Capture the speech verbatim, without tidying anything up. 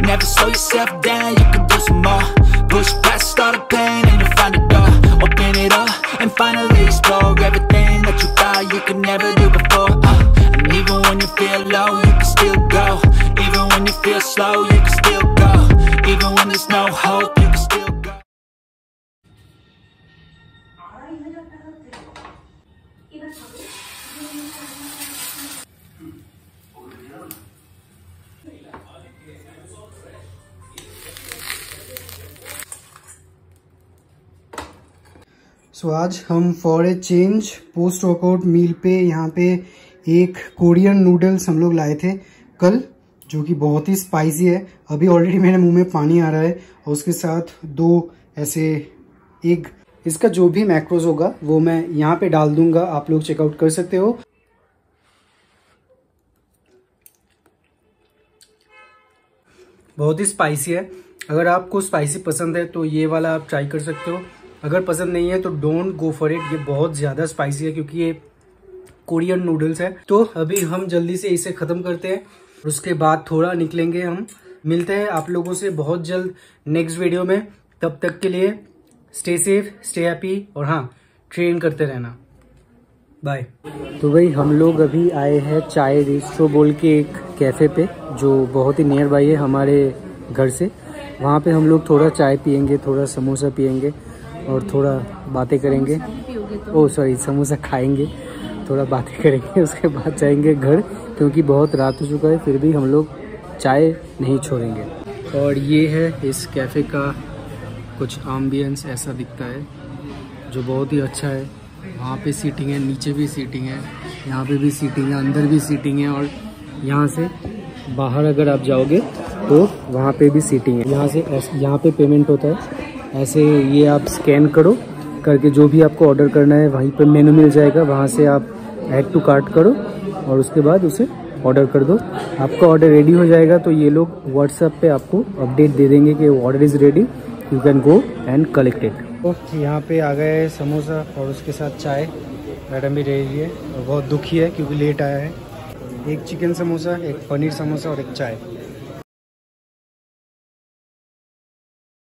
Never slow yourself down, you can do some more. Push past all the pain and you'll find a door. Open it up and finally explore everything that you thought you could never do before. uh, And even when you feel low, you can still go. Even when you feel slow, you can still go. Even when there's no hope, you can still go. So so, आज हम for a change post workout meal पे यहाँ पे एक Korean noodles हम लोग लाए थे कल, जो कि बहुत ही स्पाइसी है। अभी ऑलरेडी मेरे मुंह में पानी आ रहा है। और उसके साथ दो ऐसे एग, इसका जो भी मैक्रोज होगा वो मैं यहाँ पे डाल दूंगा, आप लोग चेकआउट कर सकते हो। बहुत ही स्पाइसी है। अगर आपको स्पाइसी पसंद है तो ये वाला आप ट्राई कर सकते हो। अगर पसंद नहीं है तो डोंट गो फॉर इट। ये बहुत ज्यादा स्पाइसी है क्योंकि ये कोरियन नूडल्स है। तो अभी हम जल्दी से इसे खत्म करते हैं, उसके बाद थोड़ा निकलेंगे। हम मिलते हैं आप लोगों से बहुत जल्द नेक्स्ट वीडियो में। तब तक के लिए स्टे सेफ, स्टे हैप्पी, और हाँ, ट्रेन करते रहना। बाय। तो भाई हम लोग अभी आए हैं चाय रिस्ट्रो बोल के एक कैफे पे, जो बहुत ही नियर बाई है हमारे घर से। वहाँ पे हम लोग थोड़ा चाय पियेंगे, थोड़ा समोसा पियेंगे और थोड़ा बातें करेंगे। ओह सॉरी, समोसा खाएंगे, थोड़ा बातें करेंगे, उसके बाद जाएंगे घर, क्योंकि बहुत रात हो चुका है। फिर भी हम लोग चाय नहीं छोड़ेंगे। और ये है इस कैफ़े का कुछ एम्बियंस, ऐसा दिखता है, जो बहुत ही अच्छा है। वहाँ पे सीटिंग है, नीचे भी सीटिंग है, यहाँ पे भी सीटिंग है, अंदर भी सीटिंग है, और यहाँ से बाहर अगर आप जाओगे तो वहाँ पे भी सीटिंग है। यहाँ से यहाँ पे पेमेंट होता है ऐसे, ये आप स्कैन करो, करके जो भी आपको ऑर्डर करना है वहीं पर मेनू मिल जाएगा। वहाँ से आप ऐड टू कार्ट करो और उसके बाद उसे ऑर्डर कर दो। आपका ऑर्डर रेडी हो जाएगा तो ये लोग व्हाट्सएप पे आपको अपडेट दे देंगे कि order is ready, you can go and collect it. तो यहाँ पे आ गए समोसा और उसके साथ चाय। मैडम भी रही है और बहुत दुखी है क्योंकि लेट आया है। एक चिकन समोसा, एक पनीर समोसा और एक चाय।